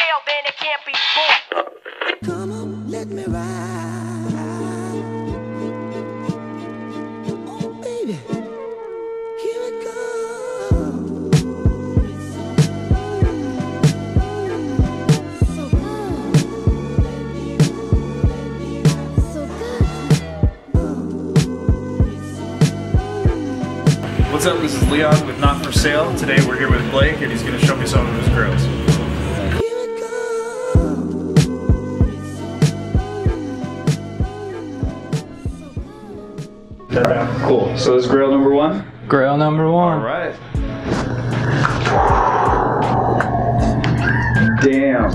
real, then it can't be bought. Come on, let me ride. Oh, baby, here it goes. So good. So good. What's up, this is Leon with Not For Sale. Today we're here with Blake and he's going to show me some of his grills. Cool. So this is grail number one? Grail number one. Alright. Damn.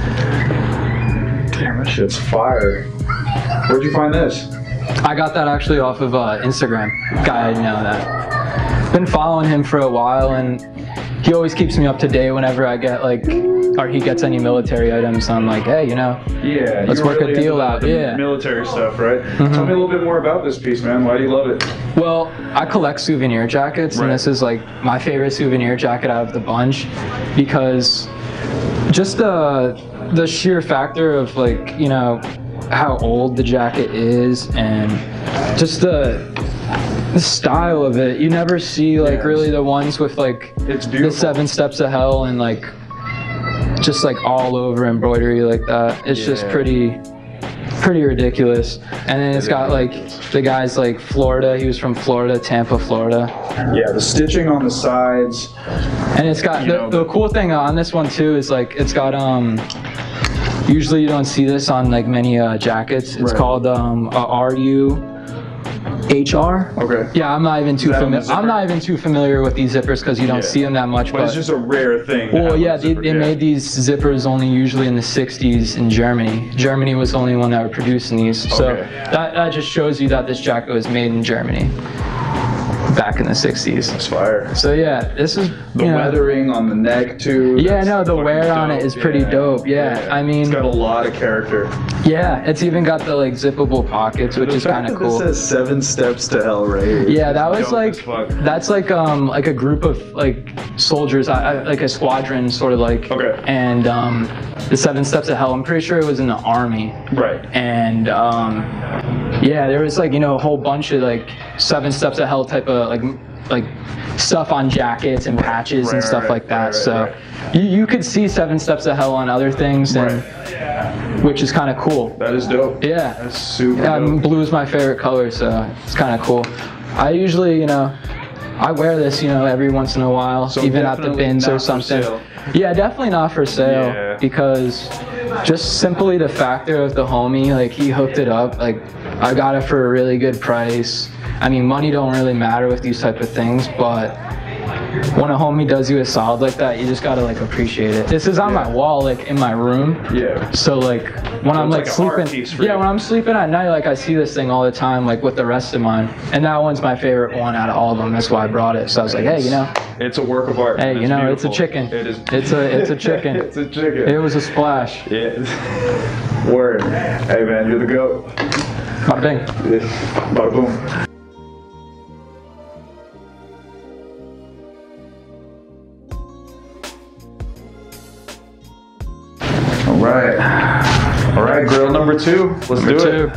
Damn, that shit's fire. Where'd you find this? I got that actually off of Instagram. Guy I know that. Been following him for a while and he always keeps me up to date whenever I get like, or he gets any military items. So I'm like, hey, you know, yeah, let's work a deal out. Yeah. Military stuff, right? Tell me a little bit more about this piece, man. Why do you love it? Well, I collect souvenir jackets, and this is like my favorite souvenir jacket out of the bunch because just the sheer factor of like, you know, how old the jacket is and just the style of it. You never see like really the ones with like the 7 steps of hell and like just like all over embroidery like that. It's just pretty ridiculous. And then it's got like the guy's like Florida. He was from Florida, Tampa, Florida. Yeah, the stitching on the sides. And it's got the cool thing on this one too is like it's got usually you don't see this on like many jackets. It's called RU HR. Okay. Yeah, I'm not even too familiar. I'm not even too familiar with these zippers because you don't see them that much. But it's just a rare thing. Well, yeah, they made these zippers only usually in the 60s in Germany. Germany was the only one that were producing these. So that just shows you that this jacket was made in Germany back in the 60s. That's fire. So yeah, this is the weathering on the neck too. Yeah, no, the wear on it is pretty dope. Yeah, I mean, it's got a lot of character. Yeah, it's even got the like zippable pockets, which is kind of cool. This says 7 steps to hell right here. Yeah, that was like that's like a group of like soldiers, like a squadron sort of like. Okay. And the 7 steps to hell. I'm pretty sure it was in the army. Right. And yeah, there was like, you know, a whole bunch of like 7 steps to hell type of like stuff on jackets and patches and stuff like that. So you could see 7 steps to hell on other things, and which is kind of cool. That is dope. Yeah. That's super dope. Blue is my favorite color, so it's kind of cool. I usually, you know, I wear this, you know, every once in a while, so even at the bins or something. Yeah, definitely not for sale because just simply the factor of the homie, like he hooked it up, like I got it for a really good price. I mean, money don't really matter with these type of things, but when a homie does you a solid like that, you just gotta like appreciate it. This is on my wall, like in my room. Yeah. So like when I'm like sleeping, when I'm sleeping at night, like I see this thing all the time, like with the rest of mine. And that one's my favorite one out of all of them. That's why I brought it. So I was like, hey, you know, it's a work of art. Hey, you know, it's a chicken. It is. It's a chicken. It's a chicken. It was a splash. Yeah. Word. Hey man, you're the GOAT. Bada bing. Bada boom. All right, grill number 2. Let's do it.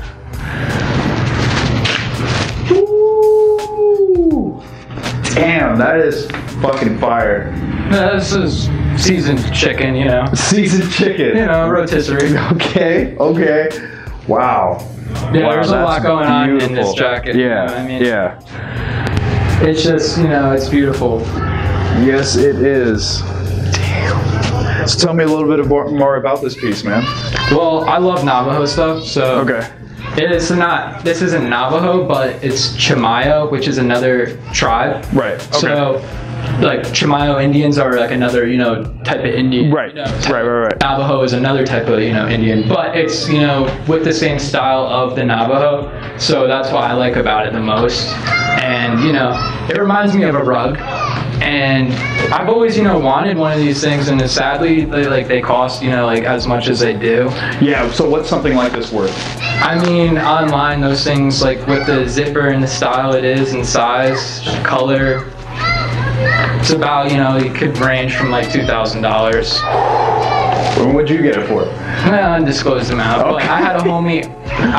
Ooh. Damn, that is fucking fire. This is seasoned chicken, you know. Seasoned chicken. You know, rotisserie. Okay. Wow. Yeah, there's a lot going on in this jacket. Yeah, you know what I mean? yeah. It's just, you know, it's beautiful. Yes, it is. So tell me a little bit more about this piece, man. Well, I love Navajo stuff, so this isn't Navajo, but it's Chimayo, which is another tribe. Right. Okay. So, like Chimayo Indians are like another, you know, type of Indian. Right. You know, right. Navajo is another type of, you know, Indian, but it's, you know, with the same style of the Navajo. So that's what I like about it the most. And, you know, it reminds me of a rug. And I've always, you know, wanted one of these things, and sadly, they cost, you know, like as much as they do. Yeah. So what's something like this worth? I mean, online, those things, like with the zipper and the style it is, and size, color, it's about, you know, it could range from like $2,000. What'd you get it for? Well, undisclosed amount. But Okay. I had a homie,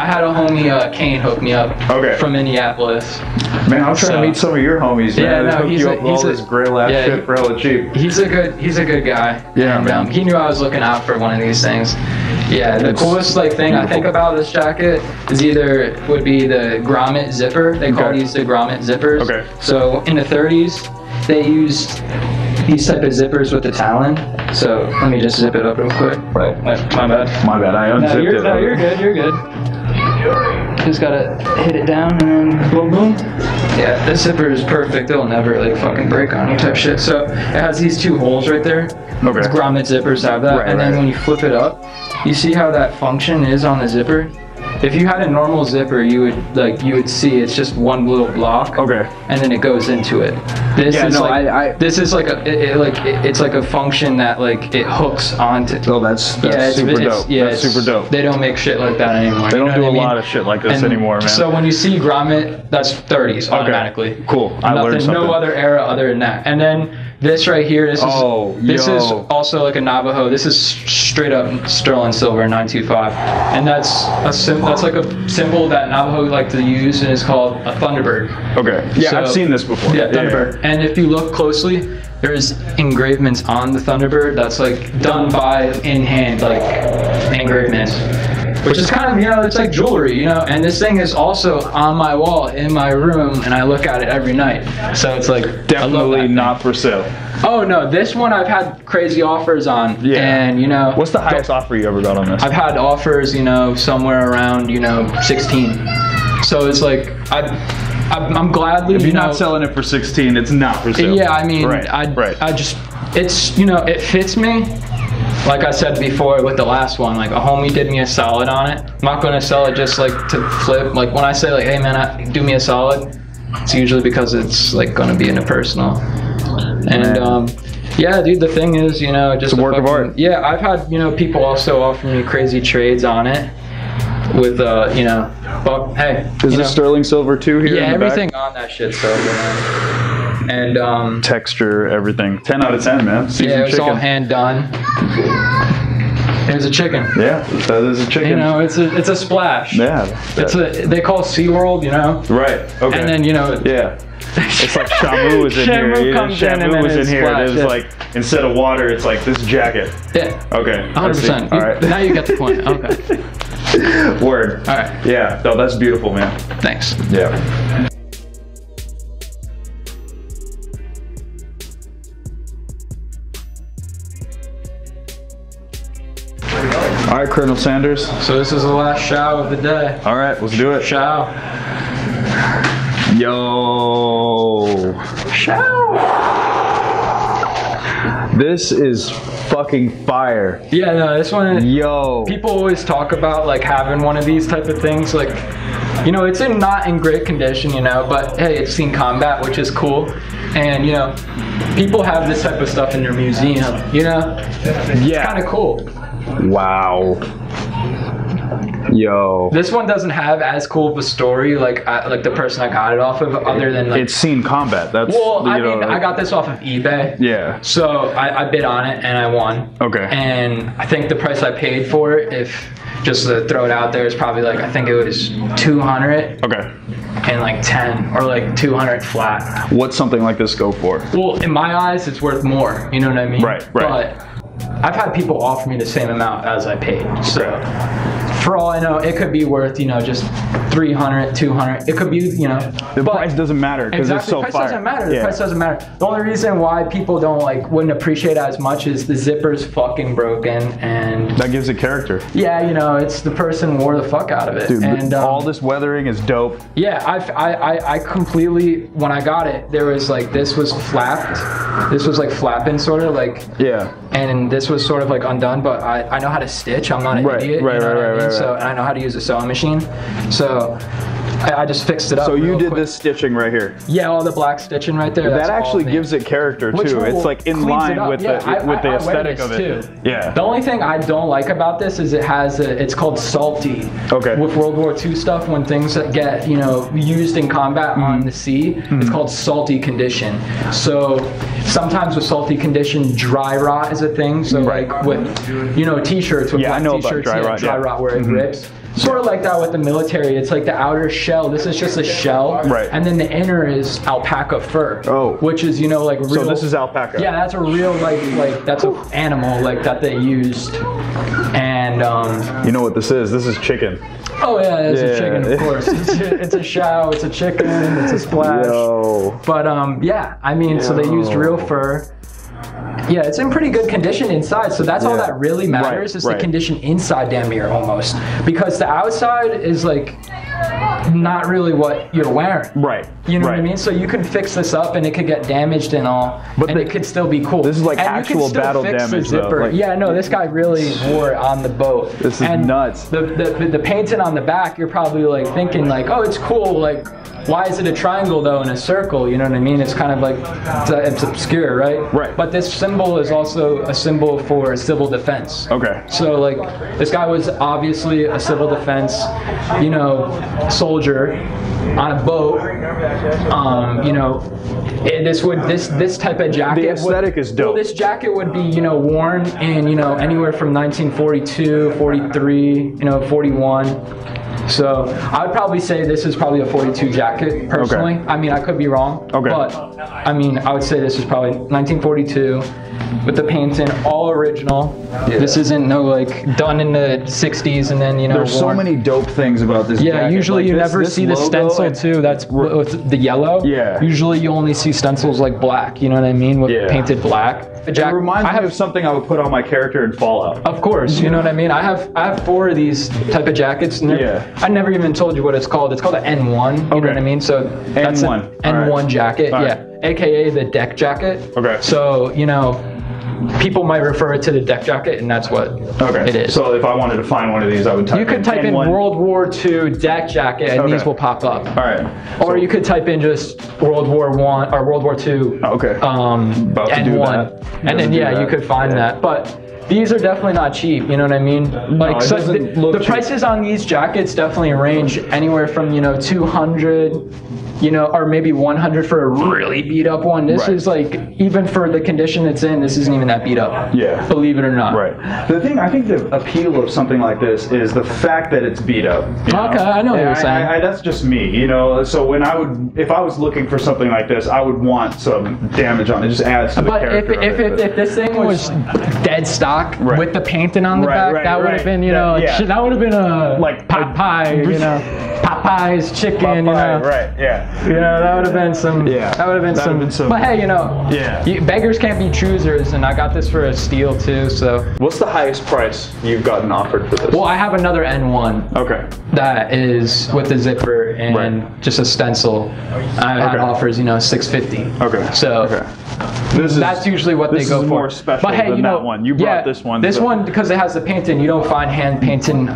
Kane, hook me up from Minneapolis. Man, I'm trying to meet some of your homies, man. Yeah, no, hook you up with all this grail ass shit for hella cheap. He's a good guy. Yeah, and, man. He knew I was looking out for one of these things. Yeah, the coolest thing I think about this jacket is would be the grommet zipper. They call these the grommet zippers. Okay. So in the 30s, they used these type of zippers with the talon. So let me just zip it up real quick. Right, my bad. My bad, I unzipped it. No, you're good. You're good. Just gotta hit it down and then boom, boom. Yeah, this zipper is perfect. It'll never like fucking break on you type shit. So it has these two holes right there. Okay. It's grommet zippers have that. Right, and then right. when you flip it up, you see how that function is on the zipper? If you had a normal zipper, you would see it's just one little block. Okay. And then it goes into it. This is like it's like a function that like it hooks onto. Oh, that's super dope. Yeah, that's super dope. They don't make shit like that anymore. They don't do a lot lot of shit like this anymore, man. So when you see grommet, that's 30s automatically. Cool. I learned something. No other era other than that. And then this right here, this is also like a Navajo. This is straight up sterling silver 925, and that's like a symbol that Navajo like to use, and it's called a Thunderbird. Okay. Yeah, So- I've seen this before. Yeah, Thunderbird. And if you look closely, there's engravements on the Thunderbird that's like done by in hand, like engravements. Which is kind of, it's like jewelry, and this thing is also on my wall in my room, and I look at it every night. So it's like, Definitely not for sale. Oh no, this one I've had crazy offers on. Yeah. And what's the highest offer you ever got on this? I've had offers, somewhere around, 16. So it's like, I'm gladly, If you're not selling it for 16, it's not for sale. Yeah, I mean, right. I just, it's, it fits me. Like I said before with the last one, like a homie did me a solid on it. I'm not gonna sell it just like to flip. Like when I say like, hey man, do me a solid, it's usually because it's like gonna be in a personal. And yeah, dude, the thing is, just it's a work of art. Yeah, I've had, people also offer me crazy trades on it with, but hey. Is this sterling silver too here? Yeah, in the everything back? on that shit's silver, man. And texture, everything. 10 out of 10, man. Seasoned yeah, it was chicken. all hand done. There's a chicken. Yeah, that is a chicken. It's a splash. Yeah. They call it SeaWorld, Right. Okay. And then yeah. It's like Shamu was in here. Shamu was in here. And it was like instead of water, it's like this jacket. Yeah. Okay. 100%. All right. Now you get the point. Okay. Word. All right. Yeah. No, that's beautiful, man. Thanks. Yeah. All right, Colonel Sanders. So this is the last show of the day. All right, let's do it. Show. Yo. This is fucking fire. Yeah, no, this one. Yo. People always talk about like having one of these type of things, like, it's not in great condition, but hey, it's seen combat, which is cool. And people have this type of stuff in their museum, Yeah. It's kind of cool. Wow. Yo. This one doesn't have as cool of a story like the person I got it off of, other than like. It's seen combat. That's. Well, I mean, I got this off of eBay. Yeah. So I bid on it and I won. Okay. And I think the price I paid for it, if just to throw it out there, is probably like, I think it was 200. Okay. And like 10 or like 200 flat. What's something like this go for? Well, in my eyes, it's worth more. You know what I mean? Right. But I've had people offer me the same amount as I paid. So for all I know, it could be worth, just 300, 200. It could be, The price doesn't matter because it's so fire. The price fire. doesn't matter. The price doesn't matter. The only reason why people wouldn't appreciate it as much is the zipper's fucking broken, and that gives it character. Yeah, it's the person wore the fuck out of it. Dude, and all this weathering is dope. Yeah, I completely, when I got it, there was like, this was flapped. This was like flapping sort of like. Yeah. And this was sort of like undone, but I know how to stitch. I'm not an idiot. Right. So, and I know how to use a sewing machine. So I just fixed it up. So you real did quick. this stitching right here. Yeah, all the black stitching right there. That that's actually all me. gives it character Which too. It's like in cleans line it up. with Yeah, the I wear aesthetic this of it. too. Yeah. The only thing I don't like about this is it has it's called salty. Okay. With World War II stuff, when things that get used in combat on the sea, it's called salty condition. So sometimes with salty condition, dry rot is a thing. So like with t-shirts with black t-shirts, dry rot where it rips. Sort of like that with the military. It's like the outer shell. This is just a shell, right? And then the inner is alpaca fur. Oh, which is like real. So this is alpaca. Yeah, that's a real like that's an animal like that they used. And you know what this is? This is chicken. Oh yeah, it's a chicken, of course. It's a chow, it's a chicken, it's a splash. Yo. But yeah, I mean, so they used real fur. Yeah, it's in pretty good condition inside, so that's all that really matters is the condition inside damn near almost. Because the outside is like not really what you're wearing. Right. You know what I mean? So you can fix this up and it could get damaged and all, but it could still be cool. This is like and actual battle damage though. Like, yeah, no, this guy really wore it on the boat. This is nuts. The painting on the back, you're probably like thinking like, oh, it's cool, like, why is it a triangle though in a circle? You know what I mean? It's kind of like, it's obscure, right? Right. But this symbol is also a symbol for civil defense. Okay. So like, this guy was obviously a civil defense, soldier on a boat. This type of jacket. The aesthetic is dope. Well, this jacket would be, worn in, anywhere from 1942, 43, 41. So I would probably say this is probably a 42 jacket, personally. Okay. I mean, I could be wrong, but I mean, I would say this is probably 1942 with the painting, all original. Yeah. This isn't done in the 60s and then, There's worn. so many dope things about this jacket. Usually like you never see the stencil too. That's with the yellow. Yeah. Usually you only see stencils like black, you know what I mean? With painted black. It reminds me of something I would put on my character in Fallout. Of course, you know what I mean? I have 4 of these type of jackets. And I never even told you what it's called. It's called an N1, you know what I mean? So that's an N1 jacket, AKA the deck jacket. Okay. So, people might refer it to the deck jacket, and that's what it is. So if I wanted to find one of these, I would type in. You could type in World War II deck jacket, and these will pop up. All right. Or you could type in just World War I or World War II. Okay. About to do that. And then you could find that. But these are definitely not cheap, you know what I mean? Like, so the prices on these jackets definitely range anywhere from 200, or maybe 100 for a really beat up one. This is like, even for the condition it's in, this isn't even that beat up. Yeah. Believe it or not. Right. The thing, I think the appeal of something like this is the fact that it's beat up. Okay, I know what you're saying. That's just me, So if I was looking for something like this, I would want some damage on it. It just adds to the character. But if this thing was dead stock with the painting on the back, that would have been, that would have been a like Popeye, Popeye's chicken, Right, yeah. That would have been some. Yeah. That would have been some. But hey, beggars can't be choosers, and I got this for a steal too. So. What's the highest price you've gotten offered for this? Well, I have another N1. Okay. That is with the zipper and just a stencil. I had offers, $650. Okay. So. That's usually what they go for. More special than that one. You brought this one. This one, because it has the painting, you don't find hand painting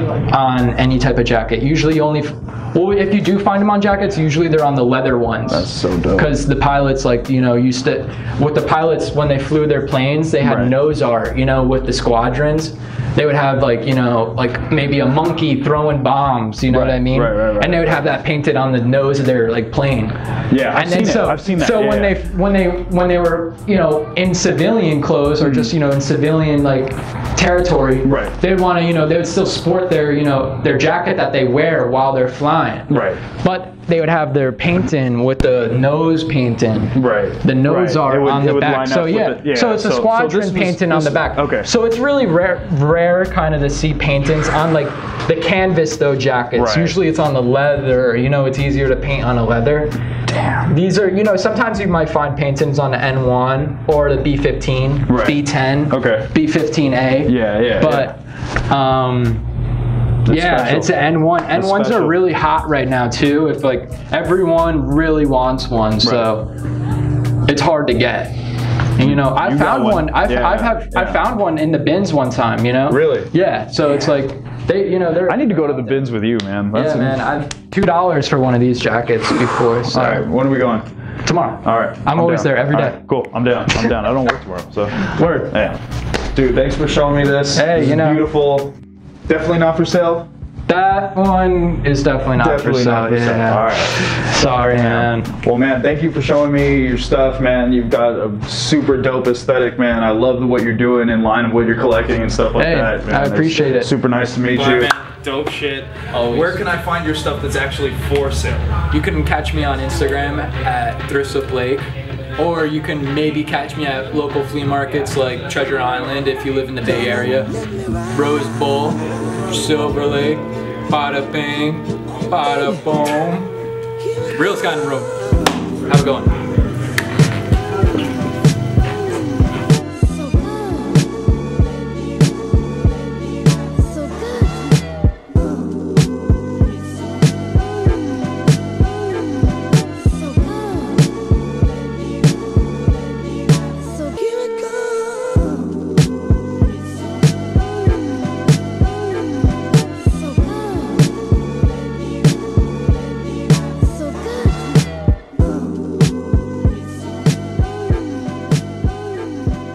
on any type of jacket. Usually you only, if you do find them on jackets, usually they're on the leather ones. That's so dope. Because the pilots, used to, with the pilots, when they flew their planes, they had nose art, with the squadrons. They would have maybe a monkey throwing bombs, you know what I mean? Right. And they would have that painted on the nose of their plane. Yeah, I've seen that. So when they were in civilian clothes or just in civilian territory, they would want to they would still sport their jacket that they wear while they're flying. Right. But they would have their painting with the nose painting. Right. The nose art on the back. So so it's a squadron painting on the back. Okay. So it's really rare kind of to see paintings on the canvas though jackets. Right. Usually it's on the leather. It's easier to paint on a leather. Damn. These are sometimes you might find paintings on the N1 or the B15, B10, B15A. Yeah. But it's an N1. N1s are really hot right now too. If everyone really wants one, so it's hard to get. And you know, I You found got one. I found one in the bins one time. You know. Really? Yeah. So it's like they, you know, they're. I need to go to the bins with you, man. Yeah, man. I've $2 for one of these jackets before. So. All right. When are we going? Tomorrow. All right. I'm always down. there every day. All right, cool. I'm down. I'm down. I don't work tomorrow, so. Word. Yeah. Dude, thanks for showing me this. Hey, This you is know. beautiful. Definitely not for sale. That one is definitely not for sale. Not for sale. Yeah. All right. Sorry, man. Well, man, thank you for showing me your stuff, man. You've got a super dope aesthetic, man. I love what you're doing in line of what you're collecting and stuff like Hey, that, man. I appreciate it. Super nice to meet Bye, you. man. Dope shit. Always. Where can I find your stuff that's actually for sale? You can catch me on Instagram at Thrift Lake, or you can maybe catch me at local flea markets like Treasure Island if you live in the Bay Area, Rose Bowl, Silver Lake, Bada Bing, Bada Boom. Real Sky and Road. Have a good one.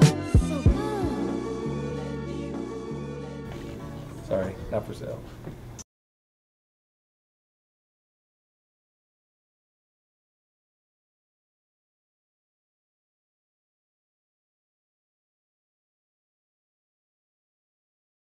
Sorry, not for sale.